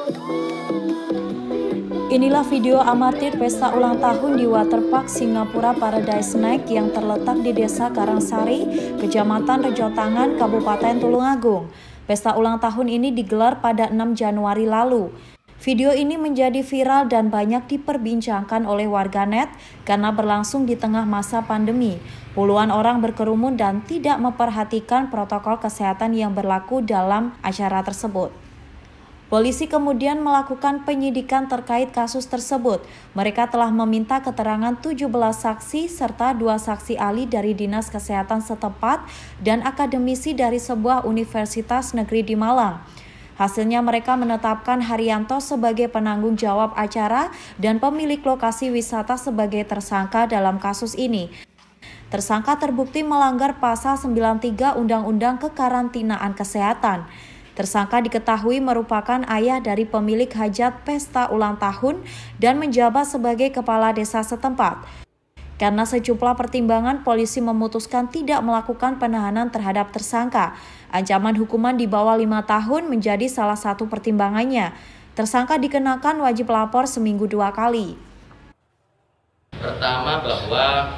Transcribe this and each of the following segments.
Inilah video amatir pesta ulang tahun di Waterpark Singapura Paradise Night yang terletak di Desa Karangsari, Kecamatan Rejotangan, Kabupaten Tulungagung. Pesta ulang tahun ini digelar pada 6 Januari lalu. Video ini menjadi viral dan banyak diperbincangkan oleh warganet karena berlangsung di tengah masa pandemi. Puluhan orang berkerumun dan tidak memperhatikan protokol kesehatan yang berlaku dalam acara tersebut. Polisi kemudian melakukan penyidikan terkait kasus tersebut. Mereka telah meminta keterangan 17 saksi serta 2 saksi ahli dari Dinas Kesehatan setempat dan akademisi dari sebuah universitas negeri di Malang. Hasilnya mereka menetapkan Haryanto sebagai penanggung jawab acara dan pemilik lokasi wisata sebagai tersangka dalam kasus ini. Tersangka terbukti melanggar pasal 93 Undang-Undang Kekarantinaan Kesehatan. Tersangka diketahui merupakan ayah dari pemilik hajat pesta ulang tahun dan menjabat sebagai kepala desa setempat. Karena sejumlah pertimbangan, polisi memutuskan tidak melakukan penahanan terhadap tersangka. Ancaman hukuman di bawah 5 tahun menjadi salah satu pertimbangannya. Tersangka dikenakan wajib lapor seminggu 2 kali. Pertama, bahwa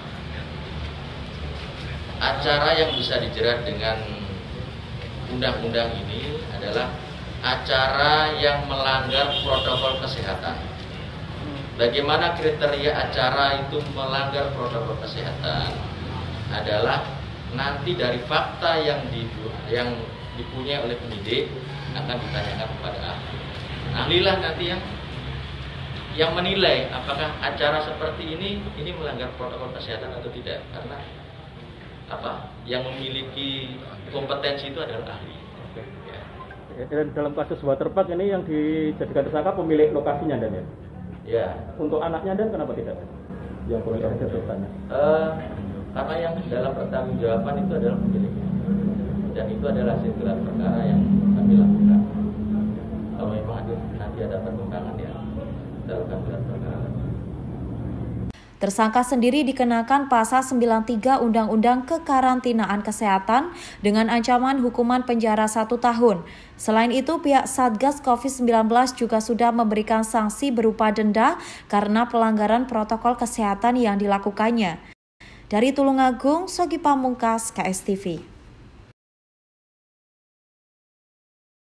acara yang bisa dijerat dengan undang-undang ini adalah acara yang melanggar protokol kesehatan. Bagaimana kriteria acara itu melanggar protokol kesehatan? Adalah nanti dari fakta yang dipunyai oleh penyidik akan ditanyakan kepada ahli. Ahlilah nanti yang menilai apakah acara seperti ini melanggar protokol kesehatan atau tidak, karena yang memiliki kompetensi itu adalah ahli. Ya. Dan dalam kasus Waterpark ini yang dijadikan tersangka pemilik lokasinya, Dan ya? Ya. Untuk anaknya, Dan kenapa tidak? Yang pemilik hajat pestanya? Karena yang dalam pertanggungjawaban itu adalah pemiliknya, dan itu adalah hasil gelar perkara yang kami lakukan. Kalau memang nanti ada perkembangan ya, kita lakukan gelar perkara. Tersangka sendiri dikenakan pasal 93 Undang-Undang Kekarantinaan Kesehatan dengan ancaman hukuman penjara 1 tahun. Selain itu, pihak Satgas COVID-19 juga sudah memberikan sanksi berupa denda karena pelanggaran protokol kesehatan yang dilakukannya. Dari Tulungagung, Sogi Pamungkas, KSTV.